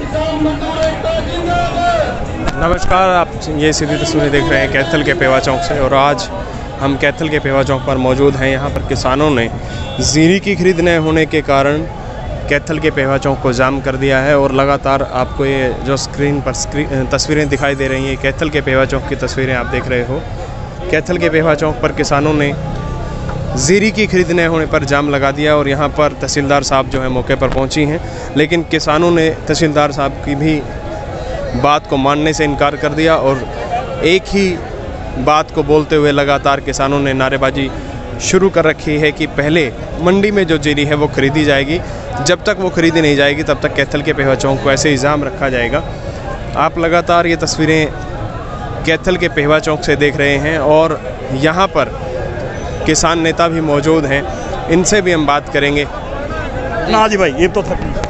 नमस्कार, आप ये सीधी तस्वीरें देख रहे हैं कैथल के पेवा चौक से। और आज हम कैथल के पेवा चौक पर मौजूद हैं। यहाँ पर किसानों ने जीरी की खरीद न होने के कारण कैथल के पेवा चौक को जाम कर दिया है। और लगातार आपको ये जो स्क्रीन पर तस्वीरें दिखाई दे रही हैं, कैथल के पेवा चौक की तस्वीरें आप देख रहे हो। कैथल के पेवा चौक पर किसानों ने जीरी की खरीद न होने पर जाम लगा दिया और यहाँ पर तहसीलदार साहब जो है मौके पर पहुँची हैं, लेकिन किसानों ने तहसीलदार साहब की भी बात को मानने से इनकार कर दिया और एक ही बात को बोलते हुए लगातार किसानों ने नारेबाजी शुरू कर रखी है कि पहले मंडी में जो जीरी है वो खरीदी जाएगी। जब तक वो खरीदी नहीं जाएगी तब तक कैथल के पेवा चौक को ऐसे ही जाम रखा जाएगा। आप लगातार ये तस्वीरें कैथल के पेवा चौक से देख रहे हैं और यहाँ पर किसान नेता भी मौजूद हैं, इनसे भी हम बात करेंगे। ना जी भाई, ये तो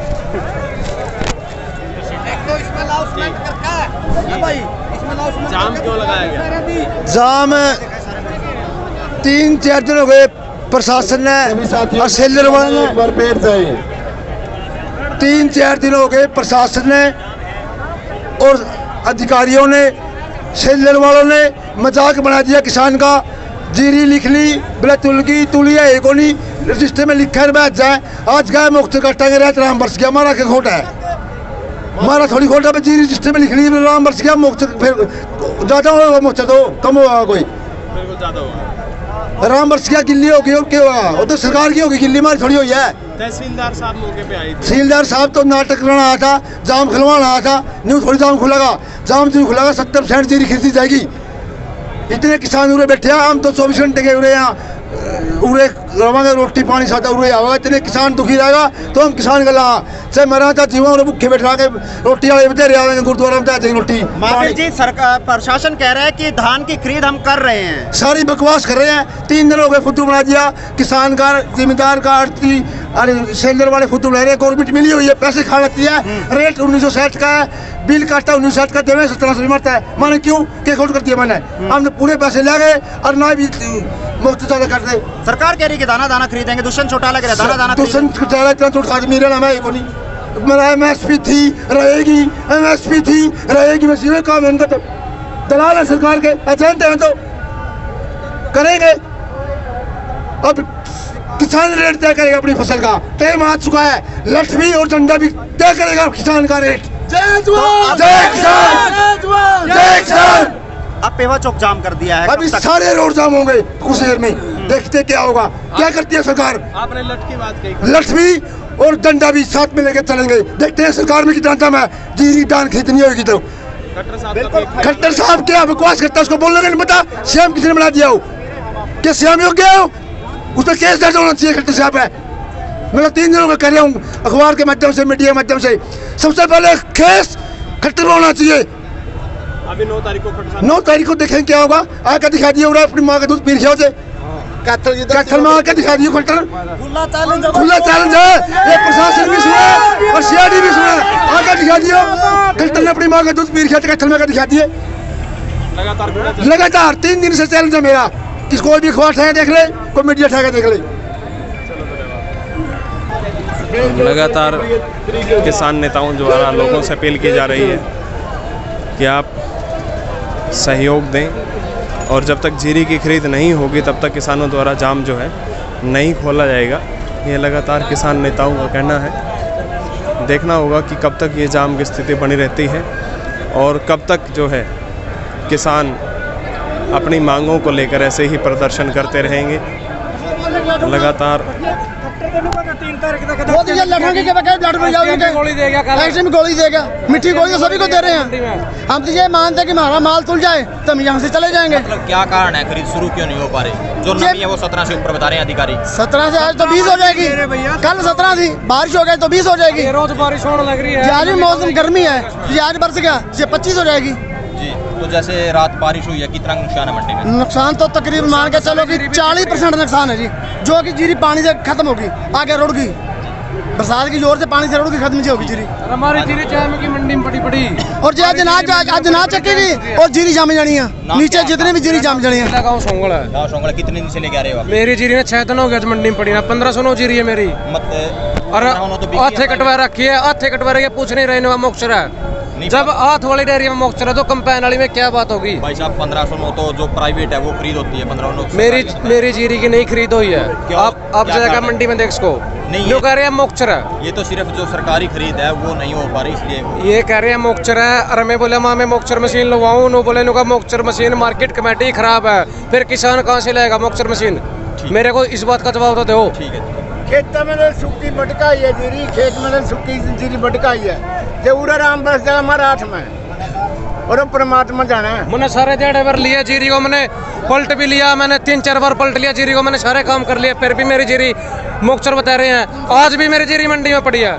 जाम क्यों लगाया गया? जाम 3-4 दिन हो गए प्रशासन ने और सेलर वाले ने 3-4 दिन हो गए प्रशासन ने और अधिकारियों ने, सेलर वालों ने मजाक बना दिया किसान का। जीरी लिख ली, बोले तुलिया है को नहीं, रजिस्टर में लिखा है बैठ जाए। आज गए मुख्त कटेंगे रात राम बरस गया, हमारा क्या खोटा है? हमारा थोड़ी खोटा पे जीरी रजिस्टर में लिख ली, राम बरस गया मुख्त, फिर ज़्यादा होगा मुख्त तो कम होगा, कोई राम बरस गया गिल्ली होगी और क्या होगा? वो तो सरकार की होगी, गिल्ली हमारी थोड़ी हुई है। तहसीलदार साहब मौके पे आए थे। तहसीलदार साहब तो नाटक करना आया था, जाम खुलवाना आया था। न्यू थोड़ी जाम खुलेगा, जाम जो खुलेगा 70% जीरी खरीदी जाएगी। इतने किसान उरे बैठे हैं, हम तो 24 घंटे के उरे यहाँ उरे रवांगे, रोटी पानी सादा उरे आवेगा। इतने किसान दुखी रहेगा तो हम किसान गला चाहे मरा था जीवा और भूखे बैठा के रोटी वाले बतेरे आवेंगे गुरुद्वारा में जाएंगे रोटी। माफी जी, सरकार प्रशासन कह रहा है कि धान की खरीद हम कर रहे हैं, सारी बकवास कर रहे हैं। 3 दिन हो गए फुद्दू बना दिया किसान का, जिम्मेदार का, आड़ती अरे सेलर वाले फुद्दू बना रहे हैं। गवर्नमेंट मिली हुई है, पैसे खा लेती है। रेट 1960 का है, बिल काटा 1960 का, देवे 1700 मरता है। मैंने क्यों क्या खोट कर दिया? मैंने हमने पूरे पैसे ले गए और ना भी मुफ्त ज्यादा कर दे। सरकार कह रही कि दाना दाना खरीदेंगे, दुष्यंत चौटाला कह रहा है दाना दाना दुष्यंत चौटाला इतना चौटा मेरा नाम है, मेरा MSP थी रहेगी, MSP थी रहेगी, बस ये काम है इनका। तो दलाल है सरकार के, एजेंट हैं तो करेंगे। अब किसान रेट तय करेगा अपनी फसल का, टाइम आ चुका है। लठवी और डंडा भी तय करेगा किसान का रेट। जय जवान, जय किसान, जय किसान। अब पेवा चौक जाम कर दिया है, अभी सारे रोड जाम होंगे कुछ देर में, देखते क्या होगा। क्या करती है सरकार? आपने लठ की बात कही, लठवी और डंडा भी साथ में लेकर चलेंगे। देखते हैं सरकार में कितना दम है। जीरी दान खरीदनी होगी तो खट्टर साहब क्या बकवास करता है, उसको बोलने का नहीं पता। सीएम किसने बना दिया हो? क्या सीएम हो गया हो? उस पर केस दर्ज होना चाहिए खट्टर साहब है। मैं 3 दिनों का कर रहा हूँ अखबार के माध्यम से, मीडिया के माध्यम से। सबसे पहले केस खट्टर होना चाहिए। अभी 9 तारीख को 9 तारीख को देखें क्या होगा। आकर दिखा दिया अपनी माँ का दूध पी रहा से, कैथल में आकर दिखा दिया खट्टर। खुला चैलेंज है, ये प्रशासन भी सुना और CID भी सुना। आकर दिखा दिया खट्टर ने अपनी माँ का दूध पी रहा था, कैथल में आकर दिखा दिए। लगातार 3 दिन से चैलेंज है मेरा, किसको भी अखबार उठाया देख ले, कोई मीडिया उठाया देख ले। लगातार किसान नेताओं द्वारा लोगों से अपील की जा रही है कि आप सहयोग दें और जब तक जीरी की खरीद नहीं होगी तब तक किसानों द्वारा जाम जो है नहीं खोला जाएगा। ये लगातार किसान नेताओं का कहना है। देखना होगा कि कब तक ये जाम की स्थिति बनी रहती है और कब तक जो है किसान अपनी मांगों को लेकर ऐसे ही प्रदर्शन करते रहेंगे। लगातार गोली देगा, मिट्टी गोली तो सभी को दे रहे हैं। हम तो ये मानते हैं कि हमारा माल तुल जाए तो हम यहाँ से चले जाएंगे। मतलब क्या कारण है खरीद शुरू क्यों नहीं हो पा रही? जो नमी है वो 17 से ऊपर बता रहे हैं अधिकारी। 17 से आज तो 20 हो जाएगी, कल 17 थी, बारिश हो गई तो 20 हो जाएगी। रोज बारिश होने लग रही है, आज भी मौसम गर्मी है, ये आज बरस गया, ये 25 हो जाएगी जी। तो जैसे रात बारिश हुई है, कितना नुकसान है मंडी में? नुकसान तो तकरीबन मान के चलो कि 40% नुकसान है जी, जो कि जीरी पानी से खत्म होगी, आगे रुड़गी। बरसात की जोर से पानी से रुड़गी, खत्म होगी जीरी। हमारी जीरी चाय की मंडी में पड़ी और जो आज ना चकेगी और जीरी जाम जानी है, नीचे जितने भी जीरी जाम जानी है। गाँव सोंगड़ है। गाँव सोंगड़ कितने दिन से लेके आ रहे हो आप? मेरी जीरी में 6 दिन हो गए मंडी में पड़ी ना, 1500 जीरी है मेरी। और हाथे कटवा रखी है, हाथे कटवा रही है, पूछ नहीं रहे मोक्चर है। जब हाथ वाली डेयरी में मोक्चर है तो कंपेन वाली में क्या बात होगी? भाई साहब 1500 में तो जो प्राइवेट है वो खरीद होती है 1500। मेरी जीरी की नहीं खरीद हुई है। आप जाएगा मंडी में देख इसको, जो कह रहे हैं मोक्चर है। ये तो सिर्फ जो सरकारी खरीद है वो नहीं हो पा रही, इसलिए ये कह रहे हैं मोक्चर है। और मैं बोले माँ मैं मोक्चर मशीन लगवाऊँ, नो बोले नुका मोक्चर मशीन मार्केट कमेटी खराब है, फिर किसान कहाँ से लाएगा मोक्चर मशीन? मेरे को इस बात का जवाब तो दो। ठीक है। खेत में सुक्की बटकाई है जीरी, खेत में सुक्की जीरी बटकाई है, जो उरा राम बस जाए हमारा 8 में और परमात्मा जाना है। मैंने सारे दिहाड़े भर लिया जीरी को, मैंने पलट भी लिया, मैंने 3-4 बार पलट लिया जीरी को, मैंने सारे काम कर लिए, फिर भी मेरी जीरी मोक्चर बता रहे हैं। आज भी मेरी जीरी मंडी में पड़ी है।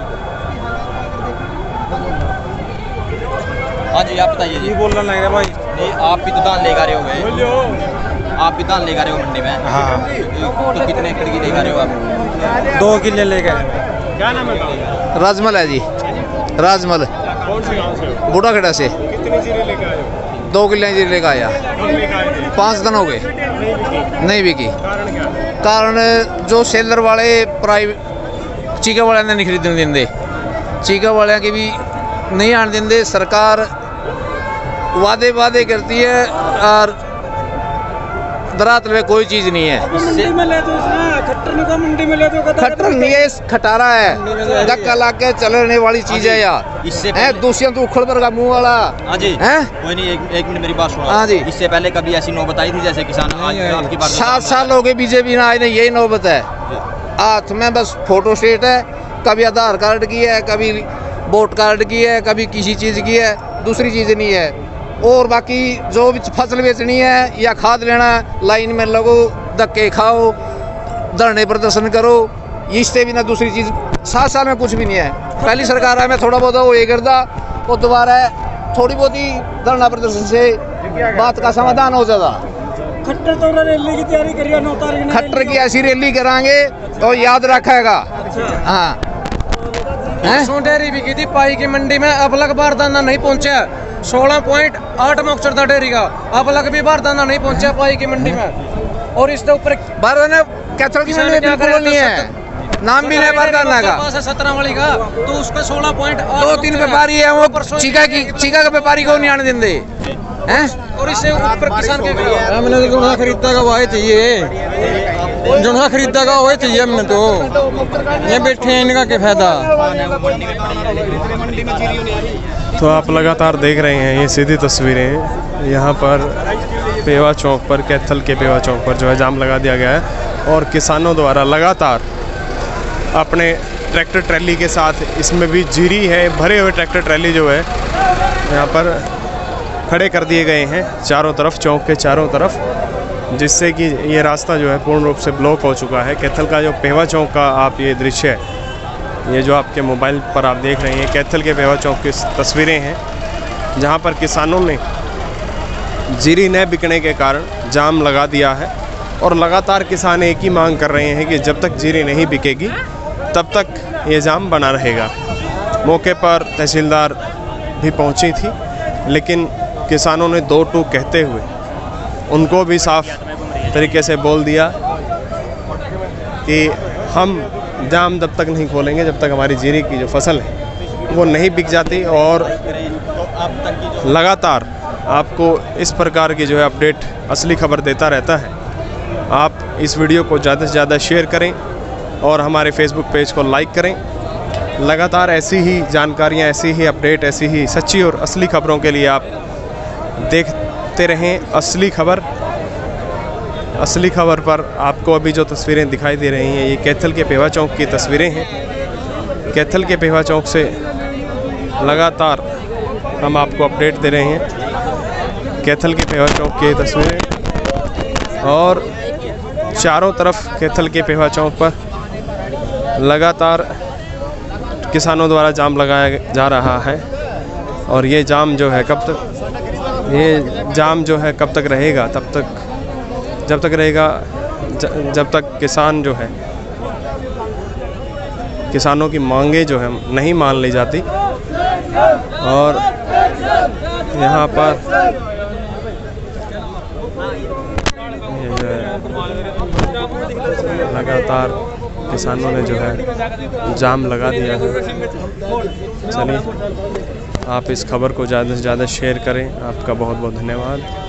हाँ जी आप बताइए जी। बोलना लग रहा भाई, नहीं आप भी तो धान लेकर रहे हो गए, आप भी धान लेकर रहे हो मंडी में? हाँ। तो कितने एकड़ की लेकर रहे हो आप? 2 किले लेकर। क्या नाम है? राजमल है जी, राजमल। कौन से गांव से हो? बूढ़ा खेड़ा से। कितनी जीरे लेकर आए हो? 2 किले जीरे लेकर आया। 5 दिन हो गए, नहीं बिकी। कारण क्या? कारण जो सेलर वाले प्राइवेट चीका वाले ने नहीं खरीदने देंगे, चीका वाले की भी नहीं आने देंगे। सरकार वादे करती है और दरात में कोई चीज नहीं है। मंडी में ले दो, मंडी में ले दो। खट्टर नहीं है, खटारा है, धक्का ला के चलने वाली चीज है यार। इससे दूसरी तो उखड़ पर का मुंह वाला। हाँ जी है। कोई नहीं, एक मिनट मेरी बात सुनो। हाँ जी। इससे पहले कभी ऐसी नौबत आई थी जैसे किसान आज आपकी बात? 7 साल हो गए बीजेपी ना आए, नहीं यही नौबत है। हाथ में बस फोटो स्टेट है, कभी आधार कार्ड की है, कभी वोट कार्ड की है, कभी किसी चीज की है, दूसरी चीज नहीं है। और बाकी जो भी फसल बेचनी है या खाद लेना, लाइन में लगो, धक्के खाओ, धरने प्रदर्शन करो, इससे भी ना दूसरी चीज 7 साल में कुछ भी नहीं है। पहली सरकार है मैं थोड़ा बहुत वो ये करता, वो दोबारा थोड़ी बहुत ही धरना प्रदर्शन से बात का समाधान हो जाता। खट्टर तो रैली की तैयारी करिए, 9 तारीख खट्टर की ऐसी रैली कराएंगे तो याद रखेगा। हाँ डेयरी बिकी थी पाई की मंडी में, अब लग बारदाना नहीं पहुंचा। 16.8 मोक्चर था डेयरी का, अब लग भी बारदाना नहीं पहुंचा पाई की मंडी में। और इसके ऊपर बारदाना कैथल की मंडी में बिल्कुल नहीं है, नाम भी नहीं बारदाना का। 17 वाली का तो उसका 16.8 2-3 व्यापारी है वो चीका का व्यापारी को नहीं आने देंगे हैं। और इससे ऊपर किसान के हमने तो जोना खरीदता का वही चाहिए, जोना खरीदता का वही चाहिए। हमने तो ये बैठे हैं, इनका क्या फायदा। तो आप लगातार देख रहे हैं ये सीधी तस्वीरें। यहाँ पर पेवा चौक पर, कैथल के पेवा चौक पर जो है जाम लगा दिया गया है और किसानों द्वारा लगातार अपने ट्रैक्टर ट्रैली के साथ, इसमें भी जीरी है, भरे हुए ट्रैक्टर ट्रैली जो है यहाँ पर खड़े कर दिए गए हैं चारों तरफ, चौक के चारों तरफ, जिससे कि ये रास्ता जो है पूर्ण रूप से ब्लॉक हो चुका है। कैथल का जो पेवा चौक का आप ये दृश्य है, ये जो आपके मोबाइल पर आप देख रहे हैं, कैथल के पेवा चौक की तस्वीरें हैं, जहाँ पर किसानों ने जीरी न बिकने के कारण जाम लगा दिया है। और लगातार किसान एक ही मांग कर रहे हैं कि जब तक जीरी नहीं बिकेगी तब तक ये जाम बना रहेगा। मौके पर तहसीलदार भी पहुंची थी, लेकिन किसानों ने 2 टूक कहते हुए उनको भी साफ तरीके से बोल दिया कि हम जाम तब तक नहीं खोलेंगे जब तक हमारी जीरी की जो फसल है वो नहीं बिक जाती। और लगातार आपको इस प्रकार की जो है अपडेट, असली खबर देता रहता है। आप इस वीडियो को ज़्यादा से ज़्यादा शेयर करें और हमारे फेसबुक पेज को लाइक करें। लगातार ऐसी ही जानकारियाँ, ऐसी ही अपडेट, ऐसी ही सच्ची और असली खबरों के लिए आप देखते रहें असली खबर। असली खबर पर आपको अभी जो तस्वीरें दिखाई दे रही हैं, ये कैथल के पेवा चौक की तस्वीरें हैं। कैथल के पेवा चौक से लगातार हम आपको अपडेट दे रहे हैं। कैथल के पेवा चौक की तस्वीरें, और चारों तरफ कैथल के पेवा चौक पर लगातार किसानों द्वारा जाम लगाया जा रहा है। और ये जाम जो है कब तक रहेगा, जब तक रहेगा जब तक किसान जो है, किसानों की मांगे जो है नहीं मान ली जाती। और यहाँ पर ये जो है लगातार किसानों ने जो है जाम लगा दिया है। चलिए, आप इस खबर को ज़्यादा से ज़्यादा शेयर करें। आपका बहुत बहुत धन्यवाद।